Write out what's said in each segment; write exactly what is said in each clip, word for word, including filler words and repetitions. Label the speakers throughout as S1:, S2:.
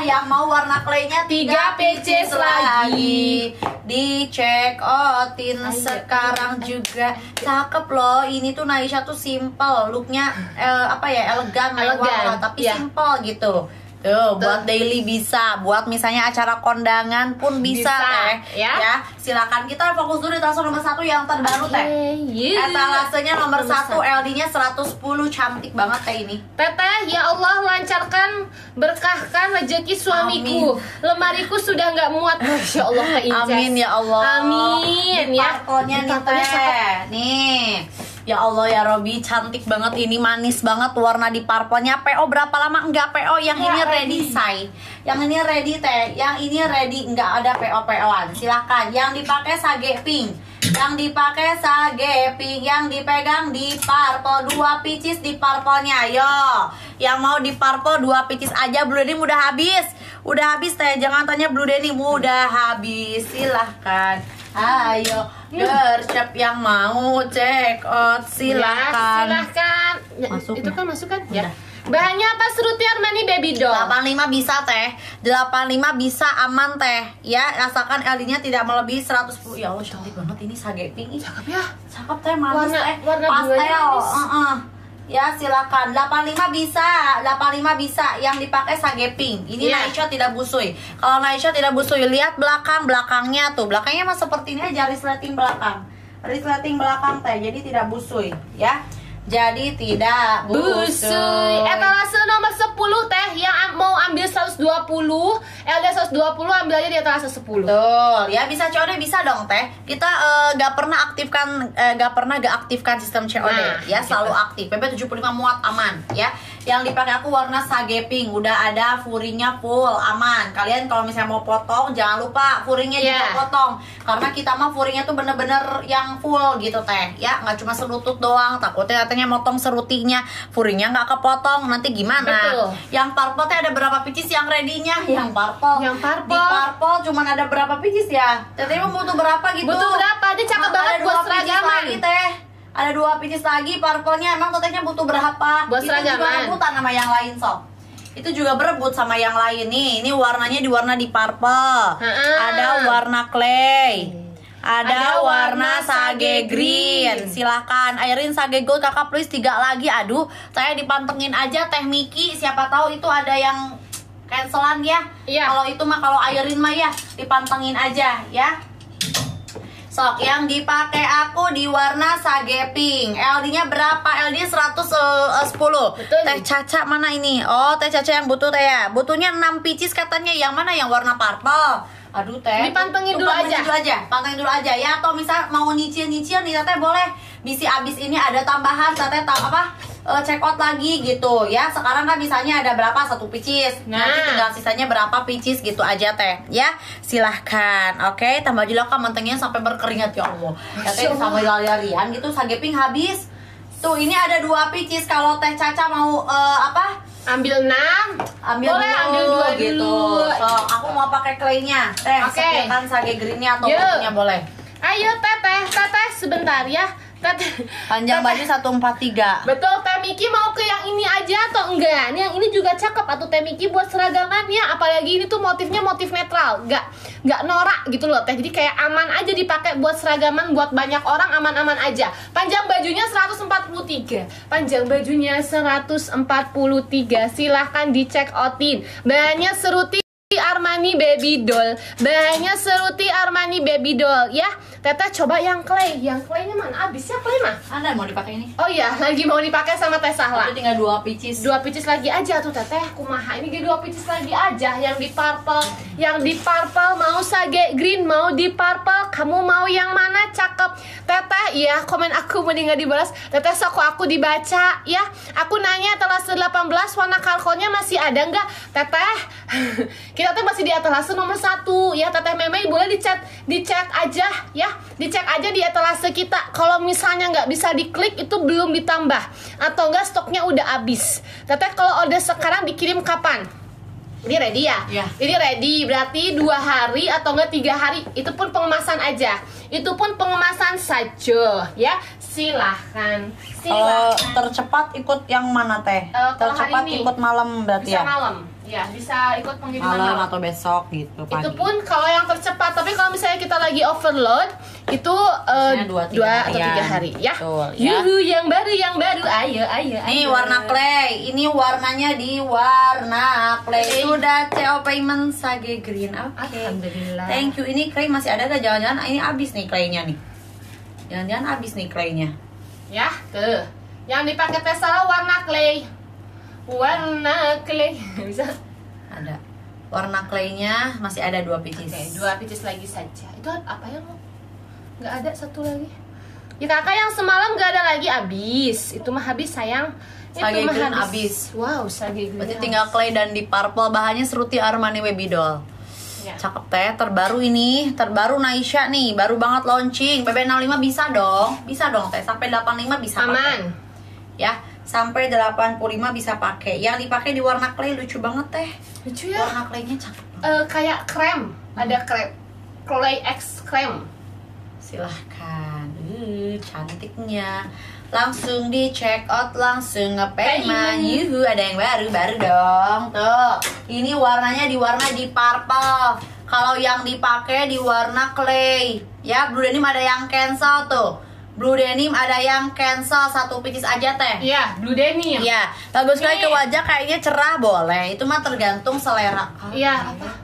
S1: yang mau warna claynya tiga pieces lagi. Di check outin sekarang juga. Cakep loh. Ini tuh Naisha tuh simple, looknya eh, apa ya, elegan, mewah, tapi ya, simple gitu. Tuh, buat daily bisa, buat misalnya acara kondangan pun bisa, bisa teh. Ya. ya, silakan. Kita fokus dulu di etalase nomor satu yang terbaru teh. Yeah. Etalasenya nomor satu, L D-nya seratus sepuluh, cantik banget teh ini.
S2: Teteh, ya Allah lancarkan, berkahkan rezeki suamiku. Amin. Lemariku sudah nggak muat. Masya Allah, Teh Inces.
S1: Amin ya Allah.
S2: Amin.
S1: Di parkolnya nih teh. Nih. Ya Allah ya Robi, cantik banget ini, manis banget warna di purple-nya. P O berapa lama? Enggak P O, yang ya, ini ready say. Yang ini ready teh, yang ini ready, enggak ada P O P O-an. Silahkan, yang dipakai sage pink, yang dipakai sage pink, yang dipegang di purple, dua pieces di purple-nya. Yo, yang mau di purple dua pieces aja. Blue denim udah habis, udah habis teh. Jangan tanya blue denim udah habis. Silahkan. Ayo, gercep yang mau check out, silahkan.
S2: Ya, silahkan. Ya,
S1: masuk
S2: itu
S1: ya?
S2: kan masuk kan? Ya. Bahannya apa? Seruti Armani Baby Doll.
S1: delapan puluh lima bisa teh, delapan puluh lima bisa aman teh. Ya, rasakan L D-nya tidak melebihi seratus sepuluh. Ya Allah, cantik banget ini sage pink.
S2: Cakep ya?
S1: Cakep teh, manis
S2: warna,
S1: teh.
S2: Warna
S1: pastel. Uh -uh. Ya silakan, delapan puluh lima bisa, delapan puluh lima bisa yang dipakai sage pink. Ini yeah. Naisha tidak busui. Kalau Naisha tidak busui, lihat belakang, belakangnya tuh. Belakangnya mah seperti ini aja, resleting belakang. Resleting belakang teh, jadi tidak busui, ya. Jadi tidak busui.
S2: Etalase nomor sepuluh teh, yang mau ambil seratus dua puluh, L D seratus dua puluh ambil aja di etalase sepuluh.
S1: Tuh, ya bisa C O D bisa dong teh. Kita uh, gak pernah aktifkan uh, gak pernah gak aktifkan sistem C O D, nah, ya selalu gitu. Aktif. P P tujuh puluh lima muat aman, ya. Yang dipakai aku warna sage pink, udah ada furinya full, aman. Kalian kalau misalnya mau potong jangan lupa furinya yeah. juga potong. Karena kita mah furinya tuh bener-bener yang full gitu teh, ya, nggak cuma serutut doang. Takutnya katanya motong serutinya, furinya nggak kepotong, nanti gimana?
S2: Betul.
S1: Yang purple teh ada berapa pieces yang ready-nya? Yang purple.
S2: Yang purple.
S1: Di purple cuman ada berapa pieces ya? Teteh mau butuh berapa gitu?
S2: Butuh berapa? Dia cakep banget buat seragaman.
S1: Teh. Ada dua pieces lagi purple-nya, emang tetehnya butuh berapa?
S2: Buat
S1: itu juga rebutan sama yang lain sok. Itu juga berebut sama yang lain nih. Ini warnanya di warna di purple. Ha-ha. Ada warna clay. Ada, Ada warna sage green. Silahkan airin sage gold kakak please tiga lagi. Aduh, saya dipantengin aja Teh Miki. Siapa tahu itu ada yang cancelan ya. Iya. Kalau itu mah kalau airin mah ya dipantengin aja ya. Sok, yang dipakai aku di warna sage pink. L D-nya berapa? L D seratus sepuluh. Betul. Teh Caca mana ini? Oh, Teh Caca yang butuh teh ya. Butuhnya enam pieces katanya. Yang mana yang warna purple? Aduh teh.
S2: Dipantengin dulu aja.
S1: Dulu aja. Pantengin dulu aja ya. Atau misal mau nyicil-nyicil nih teh boleh. Bisi abis ini ada tambahan teh tahu apa? Uh, check out lagi gitu ya. Sekarang kan misalnya ada berapa? Satu pieces. Nah. Nanti tinggal sisanya berapa pieces gitu aja teh ya. Silahkan. Oke, okay, tambah juga kan mentengnya sampai berkeringat ya Allah. Ya teh sama lari-larian gitu sage pink habis. Tuh ini ada dua pieces. Kalau Teh Caca mau uh, apa?
S2: Ambil enam.
S1: Ambil
S2: boleh
S1: dulu,
S2: ambil dua
S1: gitu.
S2: dulu.
S1: So, aku mau pakai claynya. Teh, okay. Sekian sage greennya atau putihnya boleh.
S2: Ayo teteh, teteh sebentar ya. Teteh.
S1: Panjang teteh. Baju seratus empat puluh tiga.
S2: Betul, Teh Miki mau ke yang ini aja atau enggak? Ini yang ini juga cakep atau Teh Miki buat seragaman ya. Apalagi ini tuh motifnya motif netral, enggak enggak norak gitu loh Teh. Jadi kayak aman aja dipakai buat seragaman, buat banyak orang aman-aman aja. Panjang bajunya seratus empat puluh tiga. Panjang bajunya seratus empat puluh tiga. Silahkan dicek outin. Bahannya seruti Armani Baby Doll. Bahannya seruti Armani Baby Doll ya. Teteh coba yang clay. Yang claynya mana? Abisnya clay mah.
S1: Anda mau dipakai ini?
S2: Oh iya, lagi mau dipakai sama Teh Sahla.
S1: Tapi tinggal dua pieces.
S2: Dua pieces lagi aja tuh Teteh. Kumaha ini dua pieces lagi aja. Yang di purple, yang di purple mau sage green, mau di purple. Kamu mau yang mana? Cakep. Teteh, iya komen aku mending gak dibalas. Teteh sok aku dibaca ya. Aku nanya etalase delapan belas warna kalkonya masih ada nggak? Teteh, kita tuh masih di etalase nomor satu ya. Teteh Meme boleh dicek, dicek aja ya. Dicek aja di etalase kita. Kalau misalnya nggak bisa diklik itu belum ditambah atau enggak stoknya udah habis. Teteh kalau order sekarang dikirim kapan? Ini ready ya?
S1: Ya.
S2: Ini ready berarti dua hari atau enggak tiga hari. Itu pun pengemasan aja. Itu pun pengemasan saja ya. Silahkan. Silahkan.
S1: Uh, tercepat ikut yang mana Teh?
S2: Uh,
S1: tercepat ikut malam berarti
S2: bisa
S1: ya?
S2: Malam. Ya, bisa ikut pengiriman
S1: malam
S2: malam
S1: atau besok gitu pagi.
S2: Itu pun kalau yang tercepat. Tapi kalau misalnya kita lagi overload, itu uh,
S1: dua, tiga
S2: dua atau
S1: harian.
S2: tiga hari ya.
S1: Betul, ya.
S2: Yuhu, yang baru, yang baru. Ayo, ayo, ayo.
S1: Ini warna clay. Ini warnanya di warna clay.
S2: Clay.
S1: Sudah C O payment Sage Green. Oke.
S2: Alhamdulillah.
S1: Thank you. Ini clay masih ada gak? Jangan-jangan ini habis nih claynya nih. Jangan-jangan habis nih claynya.
S2: Ya, tuh. Yang dipakai Tesla warna clay. Warna clay. Bisa?
S1: Ada. Warna claynya masih ada dua pieces.
S2: Oke, dua pieces lagi saja. Itu apa ya, lo? Nggak ada satu lagi. Ya kakak yang semalam nggak ada lagi, habis. Itu mah habis sayang.
S1: Sage
S2: Itu mah
S1: Green habis.
S2: Wow, Sage Green.
S1: Berarti tinggal clay dan di purple. Bahannya Sruti Armani Baby Doll.
S2: Ya.
S1: Cakep teh, terbaru ini, terbaru Naisha nih, baru banget launching. B B enam puluh lima bisa dong, bisa dong teh, sampai delapan puluh lima bisa
S2: Aman.
S1: pakai. Ya, sampai delapan puluh lima bisa pakai. Yang dipakai di warna clay lucu banget teh.
S2: Lucu ya.
S1: Warna claynya cakep.
S2: Eh, kayak krem, ada krem, clay X krem.
S1: Silahkan, uh, cantiknya. Langsung di check out, langsung nge-payment. Yuhu, ada yang baru, baru dong. Tuh, ini warnanya di warna di purple. Kalau yang dipakai di warna clay. Ya, Blue Denim ada yang cancel tuh. Blue Denim ada yang cancel, satu pieces aja teh.
S2: Iya, Blue Denim.
S1: Iya, bagus sekali
S2: Nih.
S1: ke wajah, kayaknya cerah boleh. Itu mah tergantung selera.
S2: Iya, apa?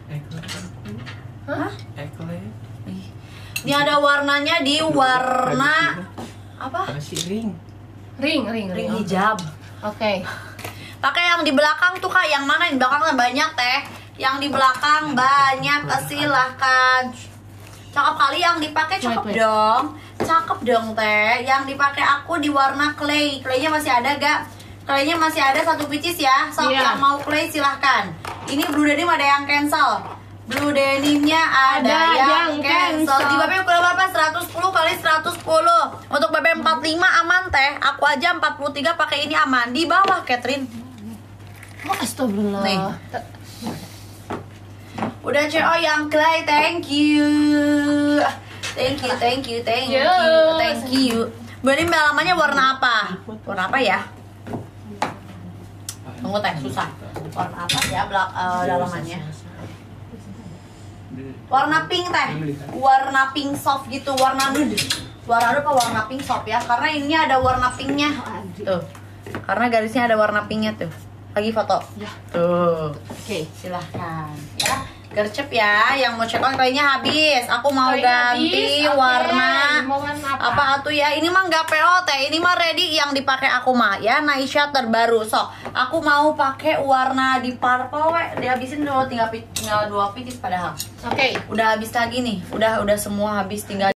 S1: Hah? Ih. Ini ada warnanya di warna apa?
S3: ring.
S2: Ring, ring, ring.
S1: Ring
S2: Oke.
S1: hijab.
S2: Oke.
S1: Pakai yang di belakang tuh kak, yang mana? Di belakang banyak teh. Yang di belakang banyak, silahkan. Cakep kali yang dipakai, cakep
S2: Wait, wait.
S1: dong. Cakep dong teh. Yang dipakai aku di warna clay. Claynya masih ada gak? Claynya masih ada satu pieces ya. So,
S2: Iya.
S1: yang mau clay silahkan. Ini Blue Denim ada yang cancel. Blue Denimnya ada,
S2: Ada
S1: yang,
S2: yang
S1: cancel.
S2: cancel.
S1: Di B B ukuran berapa? seratus sepuluh kali seratus sepuluh. Untuk B B empat puluh lima aman teh. Aku aja empat puluh tiga pakai ini aman. Di bawah Catherine.
S2: Oh, astagfirullah.
S1: Nih. Udah C O yang clay, thank you. Thank you, thank you, thank you,
S2: Yes.
S1: thank you. Berarti dalamannya warna apa? Warna apa ya? Tunggu teh, susah. Warna apa ya belak uh, dalamannya? Warna pink teh. Warna pink soft gitu, warna nude. Warna nude apa warna pink soft ya? Karena ini ada warna pinknya. Tuh. Karena garisnya ada warna pinknya tuh. Lagi foto.
S2: Ya.
S1: Tuh.
S2: Oke.
S1: Silahkan ya, gercep ya. Yang mau check out kayaknya habis. Aku mau
S2: Kayaknya
S1: ganti
S2: habis. Oke.
S1: warna
S2: Mau warna apa?
S1: apa atuh ya. Ini mah nggak P O teh. Ini mah ready yang dipakai aku mah ya. Naisha terbaru. So aku mau pakai warna di purple we. Dihabisin dulu, tinggal pi- tinggal dua pieces padahal.
S2: Oke.
S1: Udah habis lagi nih. Udah udah semua habis, tinggal